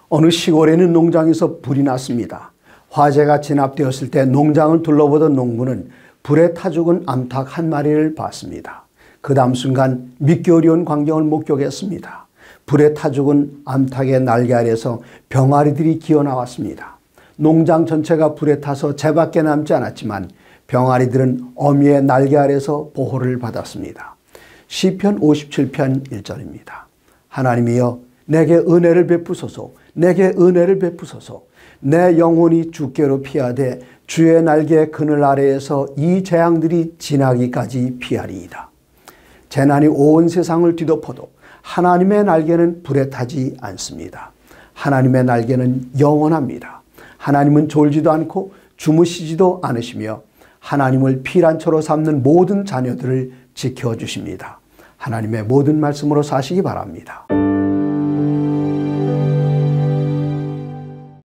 어느 시골에 있는 농장에서 불이 났습니다. 화재가 진압되었을 때 농장을 둘러보던 농부는 불에 타 죽은 암탉 한 마리를 봤습니다. 그 다음 순간 믿기 어려운 광경을 목격했습니다. 불에 타 죽은 암탉의 날개 아래에서 병아리들이 기어나왔습니다. 농장 전체가 불에 타서 재밖에 남지 않았지만 병아리들은 어미의 날개 아래에서 보호를 받았습니다. 시편 57편 1절입니다. 하나님이여 내게 은혜를 베푸소서, 내게 은혜를 베푸소서. 내 영혼이 주께로 피하되 주의 날개 그늘 아래에서 이 재앙들이 지나기까지 피하리이다. 재난이 온 세상을 뒤덮어도 하나님의 날개는 불에 타지 않습니다. 하나님의 날개는 영원합니다. 하나님은 졸지도 않고 주무시지도 않으시며 하나님을 피난처로 삼는 모든 자녀들을 지켜주십니다. 하나님의 모든 말씀으로 사시기 바랍니다.